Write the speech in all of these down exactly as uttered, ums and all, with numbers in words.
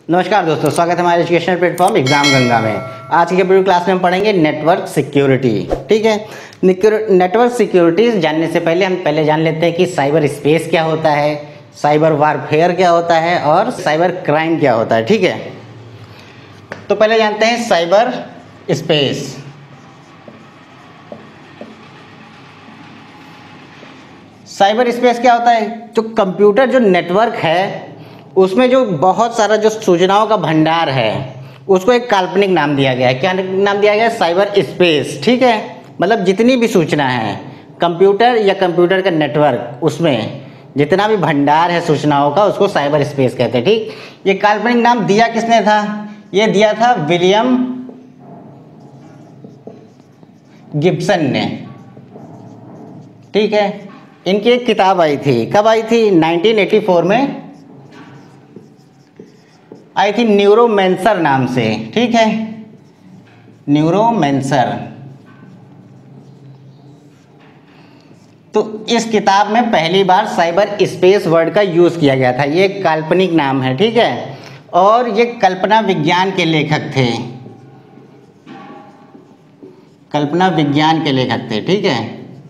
नमस्कार दोस्तों, स्वागत है हमारे एजुकेशनल प्लेटफॉर्म एग्जाम गंगा में। आज की वीडियो क्लास में हम पढ़ेंगे नेटवर्क सिक्योरिटी। ठीक है, नेटवर्क सिक्योरिटी जानने से पहले हम पहले जान लेते हैं कि साइबर स्पेस क्या होता है, साइबर वारफेयर क्या होता है और साइबर क्राइम क्या होता है। ठीक है, तो पहले जानते हैं साइबर स्पेस। साइबर स्पेस क्या होता है? जो कंप्यूटर जो नेटवर्क है उसमें जो बहुत सारा जो सूचनाओं का भंडार है उसको एक काल्पनिक नाम दिया गया है। क्या नाम दिया गया है? Cyberspace. ठीक है, मतलब जितनी भी सूचना है कंप्यूटर या कंप्यूटर का नेटवर्क, उसमें जितना भी भंडार है सूचनाओं का उसको साइबर स्पेस कहते हैं। ठीक, ये काल्पनिक नाम दिया किसने था? ये दिया था विलियम गिब्सन ने। ठीक है, इनकी एक किताब आई थी। कब आई थी? नाइनटीन एटी फोर में आई थी, न्यूरोमैंसर नाम से। ठीक है, न्यूरोमैंसर। तो इस किताब में पहली बार साइबर स्पेस वर्ड का यूज किया गया था। ये एक काल्पनिक नाम है। ठीक है, और ये कल्पना विज्ञान के लेखक थे, कल्पना विज्ञान के लेखक थे। ठीक है,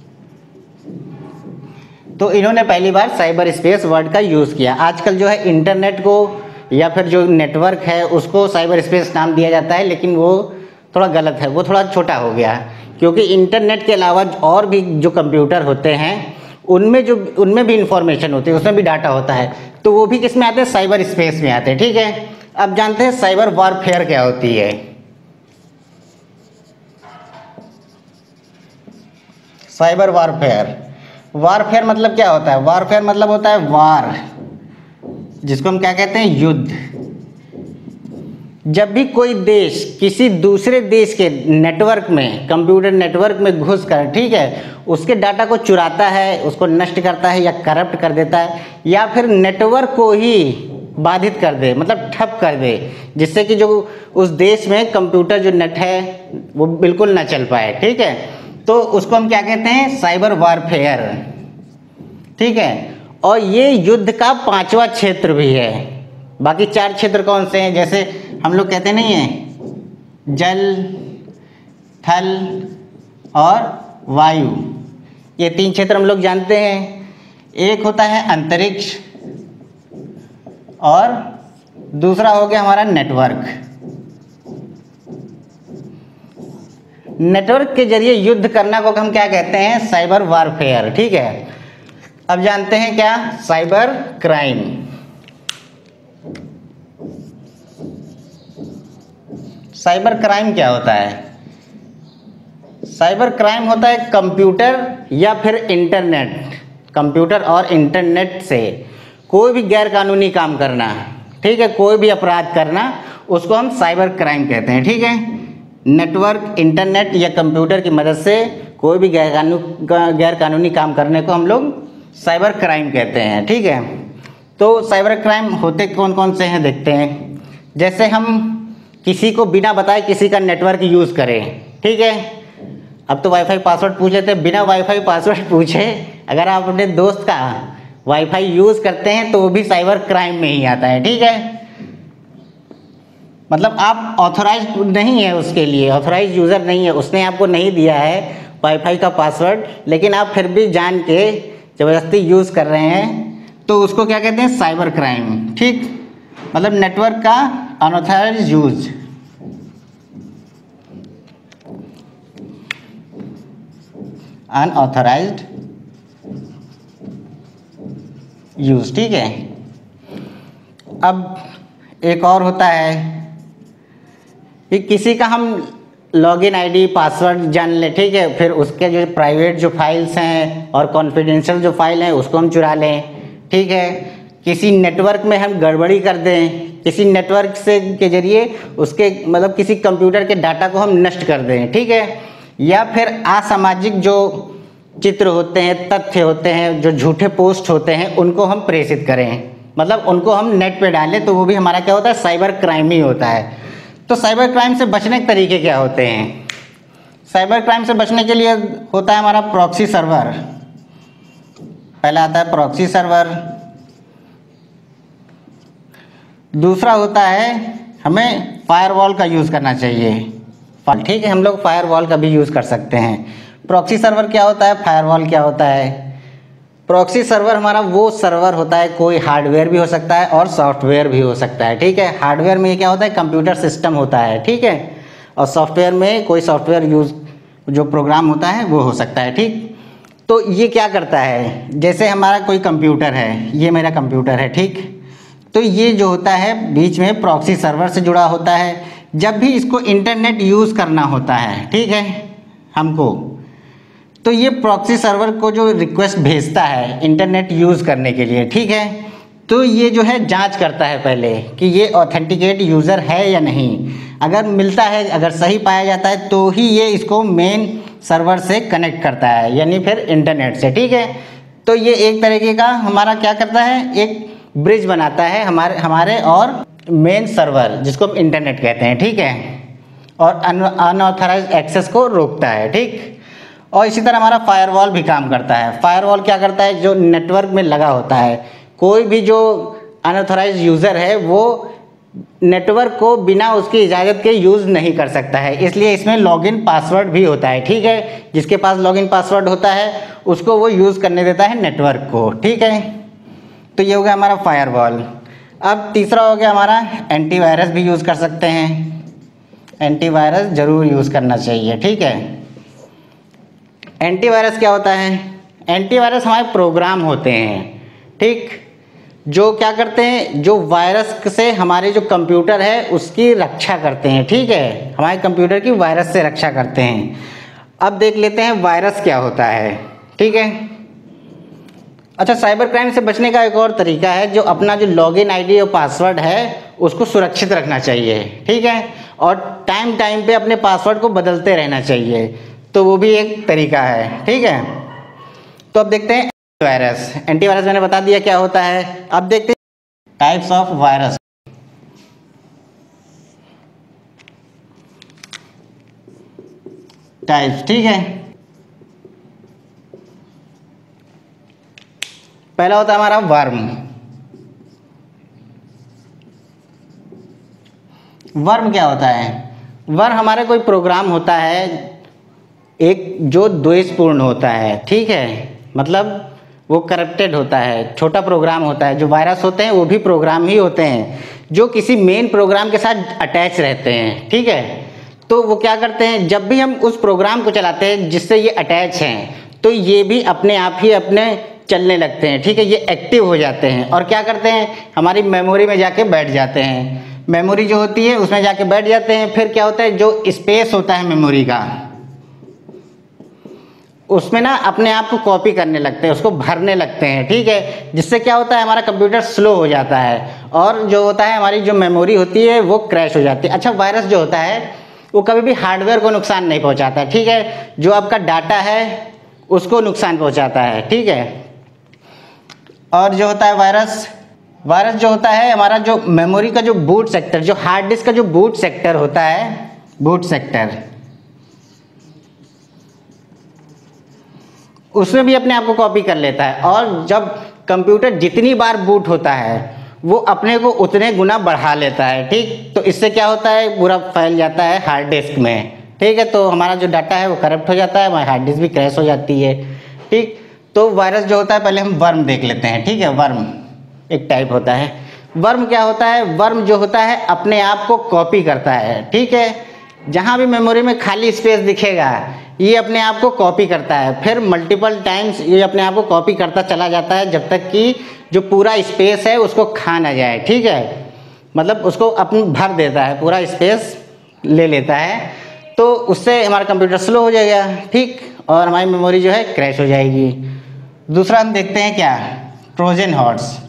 तो इन्होंने पहली बार साइबर स्पेस वर्ड का यूज किया। आजकल जो है इंटरनेट को या फिर जो नेटवर्क है उसको साइबर स्पेस नाम दिया जाता है, लेकिन वो थोड़ा गलत है, वो थोड़ा छोटा हो गया, क्योंकि इंटरनेट के अलावा और भी जो कंप्यूटर होते हैं उनमें जो उनमें भी इंफॉर्मेशन होती है, उसमें भी डाटा होता है, तो वो भी किस में आते हैं? साइबर स्पेस में आते हैं। ठीक है, अब जानते हैं साइबर वॉरफेयर क्या होती है। साइबर वॉरफेयर, वॉरफेयर मतलब क्या होता है? वॉरफेयर मतलब होता है वार, जिसको हम क्या कहते हैं? युद्ध। जब भी कोई देश किसी दूसरे देश के नेटवर्क में, कंप्यूटर नेटवर्क में घुसकर, ठीक है, उसके डाटा को चुराता है, उसको नष्ट करता है या करप्ट कर देता है, या फिर नेटवर्क को ही बाधित कर दे, मतलब ठप कर दे, जिससे कि जो उस देश में कंप्यूटर जो नेट है वो बिल्कुल ना चल पाए। ठीक है, तो उसको हम क्या कहते हैं? Cyber warfare. ठीक है, और ये युद्ध का पांचवा क्षेत्र भी है। बाकी चार क्षेत्र कौन से हैं? जैसे हम लोग कहते नहीं हैं, जल, थल और वायु, ये तीन क्षेत्र हम लोग जानते हैं। एक होता है अंतरिक्ष और दूसरा हो गया हमारा नेटवर्क। नेटवर्क के जरिए युद्ध करना को हम क्या कहते हैं? Cyber warfare. ठीक है, अब जानते हैं क्या? Cyber crime. साइबर क्राइम क्या होता है? साइबर क्राइम होता है कंप्यूटर या फिर इंटरनेट, कंप्यूटर और इंटरनेट से कोई भी गैर कानूनी काम करना। ठीक है, कोई भी अपराध करना, उसको हम साइबर क्राइम कहते हैं। ठीक है, नेटवर्क, इंटरनेट या कंप्यूटर की मदद से कोई भी गैर कानूनी गैर कानूनी काम करने को हम लोग साइबर क्राइम कहते हैं। ठीक है, तो साइबर क्राइम होते कौन कौन से हैं देखते हैं। जैसे हम किसी को बिना बताए किसी का नेटवर्क यूज़ करें। ठीक है, अब तो वाईफाई पासवर्ड पूछ लेते हैं, बिना वाईफाई पासवर्ड पूछे अगर आप अपने दोस्त का वाईफाई यूज़ करते हैं तो वो भी साइबर क्राइम में ही आता है। ठीक है, मतलब आप ऑथोराइज नहीं है उसके लिए, ऑथोराइज यूज़र नहीं है, उसने आपको नहीं दिया है वाईफाई का पासवर्ड, लेकिन आप फिर भी जान के ज़बरदस्ती यूज़ कर रहे हैं, तो उसको क्या कहते हैं? Cyber crime. ठीक, मतलब नेटवर्क का अनऑथराइज्ड यूज। Unauthorised use. ठीक है, अब एक और होता है कि किसी का हम लॉगिन आईडी, पासवर्ड जान ले। ठीक है, फिर उसके जो प्राइवेट जो फाइल्स हैं और कॉन्फिडेंशियल जो फाइल हैं उसको हम चुरा लें। ठीक है, किसी नेटवर्क में हम गड़बड़ी कर दें, किसी नेटवर्क से के जरिए उसके मतलब किसी कंप्यूटर के डाटा को हम नष्ट कर दें। ठीक है, या फिर असामाजिक जो चित्र होते हैं, तथ्य होते हैं, जो झूठे पोस्ट होते हैं, उनको हम प्रेषित करें, मतलब उनको हम नेट पे डालें, तो वो भी हमारा क्या होता है? साइबर क्राइम ही होता है। तो साइबर क्राइम से बचने के तरीके क्या होते हैं? साइबर क्राइम से बचने के लिए होता है हमारा प्रॉक्सी सर्वर। पहला आता है प्रॉक्सी सर्वर, दूसरा होता है हमें फायरवॉल का यूज़ करना चाहिए। ठीक है, हम लोग फायरवॉल का भी यूज़ कर सकते हैं। प्रॉक्सी सर्वर क्या होता है, फायरवॉल क्या होता है? प्रॉक्सी सर्वर हमारा वो सर्वर होता है, कोई हार्डवेयर भी हो सकता है और सॉफ्टवेयर भी हो सकता है। ठीक है, हार्डवेयर में क्या होता है, कंप्यूटर सिस्टम होता है। ठीक है, और सॉफ्टवेयर में कोई सॉफ्टवेयर यूज़ जो प्रोग्राम होता है वो हो सकता है। ठीक, तो ये क्या करता है, जैसे हमारा कोई कंप्यूटर है, ये मेरा कंप्यूटर है। ठीक, तो ये जो होता है बीच में प्रॉक्सी सर्वर से जुड़ा होता है। जब भी इसको इंटरनेट यूज़ करना होता है, ठीक है, हमको, तो ये प्रॉक्सी सर्वर को जो रिक्वेस्ट भेजता है इंटरनेट यूज़ करने के लिए, ठीक है, तो ये जो है जांच करता है पहले कि ये ऑथेंटिकेट यूज़र है या नहीं। अगर मिलता है, अगर सही पाया जाता है तो ही ये इसको मेन सर्वर से कनेक्ट करता है, यानी फिर इंटरनेट से। ठीक है, तो ये एक तरीके का हमारा क्या करता है, एक ब्रिज बनाता है हमारे हमारे और मेन सर्वर, जिसको हम इंटरनेट कहते हैं। ठीक है, और अनऑथराइज्ड एक्सेस को रोकता है। ठीक, और इसी तरह हमारा फायरवॉल भी काम करता है। फायरवॉल क्या करता है, जो नेटवर्क में लगा होता है, कोई भी जो अनऑथराइज्ड यूज़र है वो नेटवर्क को बिना उसकी इजाज़त के यूज़ नहीं कर सकता है, इसलिए इसमें लॉगिन पासवर्ड भी होता है। ठीक है, जिसके पास लॉगिन पासवर्ड होता है उसको वो यूज़ करने देता है नेटवर्क को। ठीक है, तो ये हो गया हमारा फायरवॉल। अब तीसरा हो गया हमारा एंटीवायरस भी यूज़ कर सकते हैं। एंटीवायरस ज़रूर यूज़ करना चाहिए। ठीक है, एंटीवायरस क्या होता है, एंटीवायरस हमारे प्रोग्राम होते हैं। ठीक, जो क्या करते हैं, जो वायरस से हमारे जो कंप्यूटर है उसकी रक्षा करते हैं। ठीक है, हमारे कंप्यूटर की वायरस से रक्षा करते हैं। अब देख लेते हैं वायरस क्या होता है। ठीक है, अच्छा, साइबर क्राइम से बचने का एक और तरीका है, जो अपना जो लॉगिन आईडी और पासवर्ड है उसको सुरक्षित रखना चाहिए। ठीक है, और टाइम टाइम पे अपने पासवर्ड को बदलते रहना चाहिए, तो वो भी एक तरीका है। ठीक है, तो अब देखते हैं एंटीवायरस। एंटीवायरस मैंने बता दिया क्या होता है। अब देखते हैं टाइप्स ऑफ वायरस। टाइप्स, ठीक है, पहला होता है हमारा वर्म। वर्म क्या होता है, वर्म हमारे कोई प्रोग्राम होता है एक जो द्वेषपूर्ण होता है। ठीक है, मतलब वो करप्टेड होता है, छोटा प्रोग्राम होता है। जो वायरस होते हैं वो भी प्रोग्राम ही होते हैं जो किसी मेन प्रोग्राम के साथ अटैच रहते हैं। ठीक है, तो वो क्या करते हैं, जब भी हम उस प्रोग्राम को चलाते हैं जिससे ये अटैच हैं, तो ये भी अपने आप ही अपने चलने लगते हैं। ठीक है, ये एक्टिव हो जाते हैं और क्या करते हैं, हमारी मेमोरी में जाके बैठ जाते हैं। मेमोरी जो होती है उसमें जाके बैठ जाते हैं। फिर क्या होता है, जो स्पेस होता है मेमोरी का, उसमें ना अपने आप को कॉपी करने लगते हैं, उसको भरने लगते हैं। ठीक है, जिससे क्या होता है, हमारा कंप्यूटर स्लो हो जाता है और जो होता है हमारी जो मेमोरी होती है वो क्रैश हो जाती है। अच्छा, वायरस जो होता है वो कभी भी हार्डवेयर को नुकसान नहीं पहुंचाता है। ठीक है, जो आपका डाटा है उसको नुकसान पहुंचाता है। ठीक है, और जो होता है वायरस, वायरस जो होता है हमारा जो मेमोरी का जो बूट सेक्टर, जो हार्ड डिस्क का जो बूट सेक्टर होता है, बूट सेक्टर, उसमें भी अपने आप को कॉपी कर लेता है। और जब कंप्यूटर जितनी बार बूट होता है वो अपने को उतने गुना बढ़ा लेता है। ठीक, तो इससे क्या होता है, पूरा फैल जाता है हार्ड डिस्क में। ठीक है, तो हमारा जो डाटा है वो करप्ट हो जाता है, हमारी हार्ड डिस्क भी क्रैश हो जाती है। ठीक, तो वायरस जो होता है, पहले हम वर्म देख लेते हैं। ठीक है, वर्म एक टाइप होता है। वर्म क्या होता है, वर्म जो होता है अपने आप को कॉपी करता है। ठीक है, जहाँ भी मेमोरी में खाली स्पेस दिखेगा ये अपने आप को कॉपी करता है, फिर मल्टीपल टाइम्स ये अपने आप को कॉपी करता चला जाता है जब तक कि जो पूरा स्पेस है उसको खा ना जाए। ठीक है, मतलब उसको अपन भर देता है, पूरा स्पेस ले लेता है, तो उससे हमारा कंप्यूटर स्लो हो जाएगा। ठीक, और हमारी मेमोरी जो है क्रैश हो जाएगी। दूसरा हम देखते हैं क्या, ट्रोजन हॉर्स।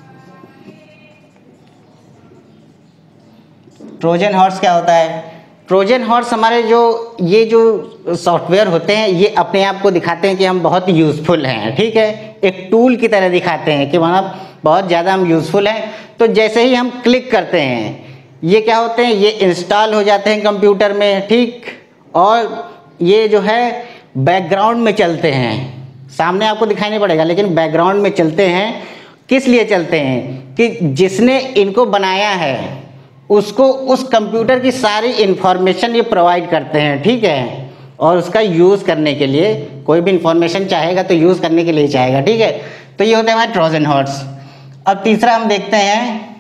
ट्रोजन हॉर्स क्या होता है, ट्रोजन हॉर्स हमारे जो ये जो सॉफ्टवेयर होते हैं ये अपने आप को दिखाते हैं कि हम बहुत यूज़फुल हैं। ठीक है, एक टूल की तरह दिखाते हैं कि मतलब बहुत ज़्यादा हम यूज़फुल हैं। तो जैसे ही हम क्लिक करते हैं ये क्या होते हैं, ये इंस्टॉल हो जाते हैं कंप्यूटर में। ठीक, और ये जो है बैकग्राउंड में चलते हैं, सामने आपको दिखाई नहीं पड़ेगा लेकिन बैकग्राउंड में चलते हैं। किस लिए चलते हैं कि जिसने इनको बनाया है उसको उस कंप्यूटर की सारी इन्फॉर्मेशन ये प्रोवाइड करते हैं, ठीक है, और उसका यूज़ करने के लिए कोई भी इंफॉर्मेशन चाहेगा तो यूज़ करने के लिए चाहेगा, ठीक है। तो ये होते हैं हमारे ट्रोजन हॉर्स। अब तीसरा हम देखते हैं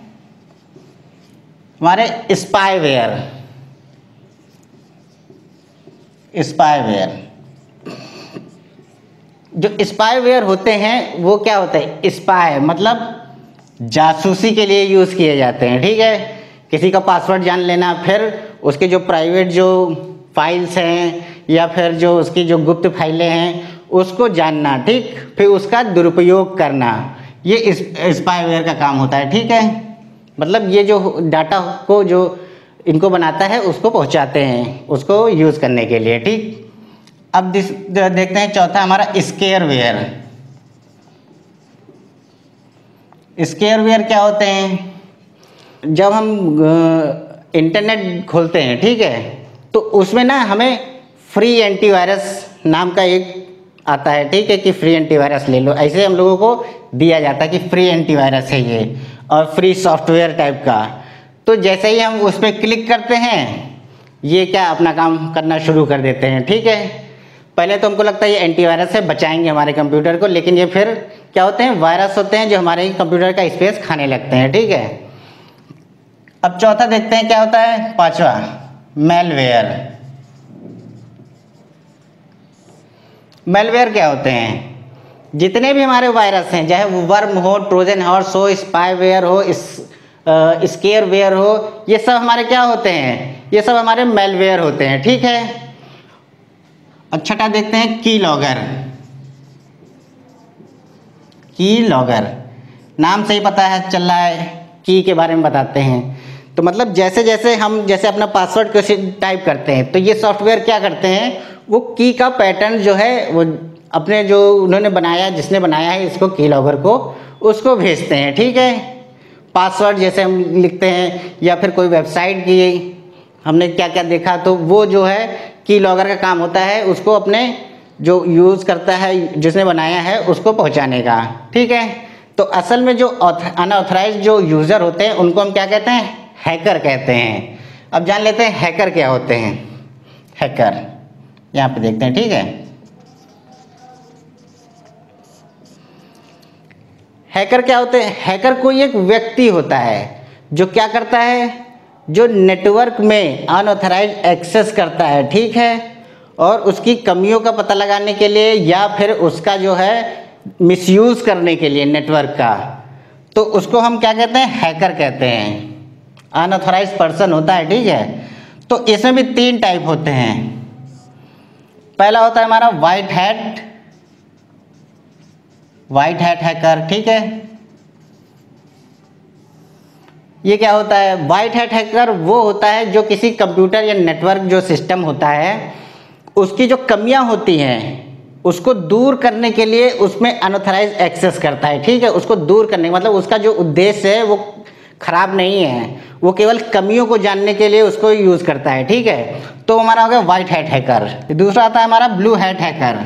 हमारे स्पाईवेयर। स्पाईवेयर जो स्पाईवेयर होते हैं वो क्या होता है, स्पाई मतलब जासूसी के लिए यूज़ किए जाते हैं, ठीक है। किसी का पासवर्ड जान लेना, फिर उसके जो प्राइवेट जो फाइल्स हैं या फिर जो उसकी जो गुप्त फाइलें हैं उसको जानना, ठीक, फिर उसका दुरुपयोग करना, ये स्पाईवेयर का काम होता है, ठीक है। मतलब ये जो डाटा को जो इनको बनाता है उसको पहुंचाते हैं उसको यूज़ करने के लिए, ठीक। अब देखते हैं चौथा हमारा स्केयरवेयर। स्केयरवेयर क्या होते हैं, जब हम इंटरनेट खोलते हैं, ठीक है, तो उसमें ना हमें फ्री एंटीवायरस नाम का एक आता है, ठीक है, कि फ्री एंटीवायरस ले लो, ऐसे हम लोगों को दिया जाता है कि फ्री एंटीवायरस है ये और फ्री सॉफ्टवेयर टाइप का। तो जैसे ही हम उस पर क्लिक करते हैं ये क्या अपना काम करना शुरू कर देते हैं, ठीक है। पहले तो हमको लगता है ये एंटीवायरस है, बचाएंगे हमारे कंप्यूटर को, लेकिन ये फिर क्या होते हैं, वायरस होते हैं जो हमारे कंप्यूटर का स्पेस खाने लगते हैं, ठीक है। अब चौथा देखते हैं क्या होता है, पांचवा मैलवेयर। मैलवेयर क्या होते हैं, जितने भी हमारे वायरस हैं, चाहे वो वर्म हो, ट्रोजन हॉर्स हो, स्पाईवेयर हो, इस स्केयरवेयर हो, ये सब हमारे क्या होते हैं, ये सब हमारे मैलवेयर होते हैं, ठीक है। अब छठा देखते हैं की लॉगर। की लॉगर नाम से ही पता है चल रहा है, की के बारे में बताते हैं। तो मतलब जैसे जैसे हम जैसे अपना पासवर्ड को टाइप करते हैं तो ये सॉफ्टवेयर क्या करते हैं, वो की का पैटर्न जो है वो अपने जो उन्होंने बनाया, जिसने बनाया है इसको की लॉगर को, उसको भेजते हैं, ठीक है। पासवर्ड जैसे हम लिखते हैं या फिर कोई वेबसाइट की हमने क्या क्या देखा, तो वो जो है की लॉगर का काम होता है उसको अपने जो यूज़ करता है जिसने बनाया है उसको पहुंचाने का, ठीक है। तो असल में जो अनऑथराइज्ड जो यूज़र होते हैं उनको हम क्या कहते हैं, हैकर कहते हैं। अब जान लेते हैं हैकर क्या होते हैं। हैकर यहाँ पे देखते हैं, ठीक है। हैकर क्या होते हैं, हैकर कोई एक व्यक्ति होता है जो क्या करता है, जो नेटवर्क में अनऑथराइज्ड एक्सेस करता है, ठीक है, और उसकी कमियों का पता लगाने के लिए या फिर उसका जो है मिसयूज़ करने के लिए नेटवर्क का, तो उसको हम क्या कहते हैं, हैकर कहते हैं। अनऑथराइज्ड पर्सन होता है, ठीक है। तो इसमें भी तीन टाइप होते हैं। पहला होता है हमारा white hat, white hat hacker, ठीक है। ये क्या होता है, वाइट हैट हैकर वो होता है जो किसी कंप्यूटर या नेटवर्क जो सिस्टम होता है उसकी जो कमियां होती हैं उसको दूर करने के लिए उसमें अनऑथराइज एक्सेस करता है, ठीक है। उसको दूर करने मतलब उसका जो उद्देश्य है वो खराब नहीं है, वो केवल कमियों को जानने के लिए उसको यूज़ करता है, ठीक है। तो हमारा हो गया वाइट हैट हैकर। दूसरा आता है हमारा ब्लू हैट हैकर।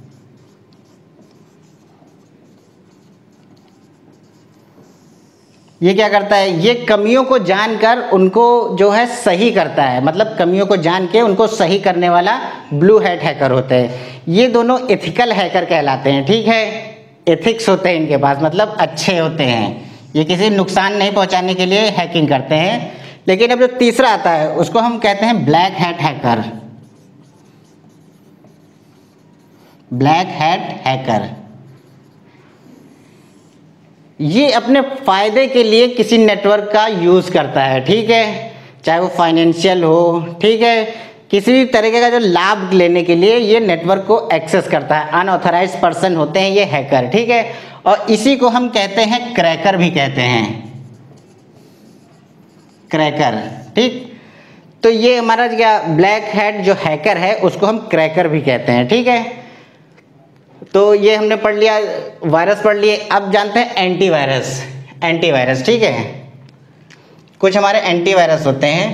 ये क्या करता है, ये कमियों को जानकर उनको जो है सही करता है, मतलब कमियों को जान के उनको सही करने वाला ब्लू हैट हैकर होते हैं। ये दोनों एथिकल हैकर कहलाते हैं, ठीक है। एथिक्स होते हैं इनके पास, मतलब अच्छे होते हैं, ये किसी नुकसान नहीं पहुंचाने के लिए हैकिंग करते हैं। लेकिन अब जो तीसरा आता है उसको हम कहते हैं black hat hacker. Black hat hacker ये अपने फ़ायदे के लिए किसी नेटवर्क का यूज़ करता है, ठीक है, चाहे वो फाइनेंशियल हो, ठीक है, किसी भी तरीके का जो लाभ लेने के लिए ये नेटवर्क को एक्सेस करता है। अनऑथराइज्ड पर्सन होते हैं ये हैकर, ठीक है। और इसी को हम कहते हैं क्रैकर भी कहते हैं, क्रैकर, ठीक। तो ये हमारा क्या ब्लैक हैट जो हैकर है उसको हम क्रैकर भी कहते हैं, ठीक है। तो ये हमने पढ़ लिया, वायरस पढ़ लिए। अब जानते हैं एंटीवायरस। एंटीवायरस, ठीक है, कुछ हमारे एंटीवायरस होते हैं।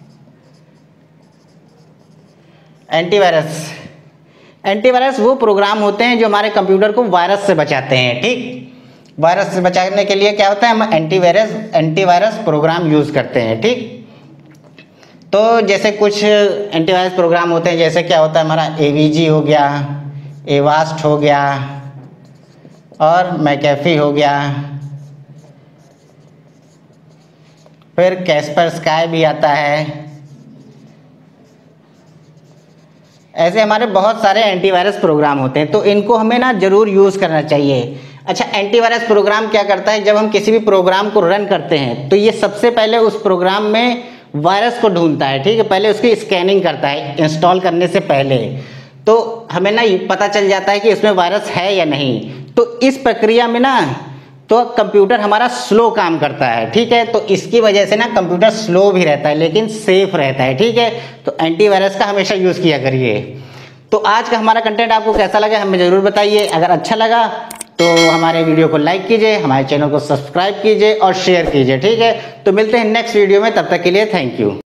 एंटीवायरस एंटीवायरस वो प्रोग्राम होते हैं जो हमारे कंप्यूटर को वायरस से बचाते हैं, ठीक। वायरस से बचाने के लिए क्या होता है, हम एंटीवायरस एंटीवायरस प्रोग्राम यूज़ करते हैं। ठीक, तो जैसे कुछ एंटीवायरस प्रोग्राम होते हैं, जैसे क्या होता है हमारा ए वी जी हो गया, एवास्ट हो गया और मैकेफी हो गया, फिर कैस्पर स्काई भी आता है। ऐसे हमारे बहुत सारे एंटीवायरस प्रोग्राम होते हैं, तो इनको हमें ना ज़रूर यूज़ करना चाहिए। अच्छा, एंटीवायरस प्रोग्राम क्या करता है, जब हम किसी भी प्रोग्राम को रन करते हैं तो ये सबसे पहले उस प्रोग्राम में वायरस को ढूंढता है। ठीक है, पहले उसकी स्कैनिंग करता है इंस्टॉल करने से पहले, तो हमें ना पता चल जाता है कि इसमें वायरस है या नहीं। तो इस प्रक्रिया में ना तो कंप्यूटर हमारा स्लो काम करता है। ठीक है, तो इसकी वजह से ना कंप्यूटर स्लो भी रहता है लेकिन सेफ रहता है। ठीक है, तो एंटीवायरस का हमेशा यूज़ किया करिए। तो आज का हमारा कंटेंट आपको कैसा लगा हमें ज़रूर बताइए। अगर अच्छा लगा तो हमारे वीडियो को लाइक कीजिए, हमारे चैनल को सब्सक्राइब कीजिए और शेयर कीजिए। ठीक है, तो मिलते हैं नेक्स्ट वीडियो में, तब तक के लिए थैंक यू।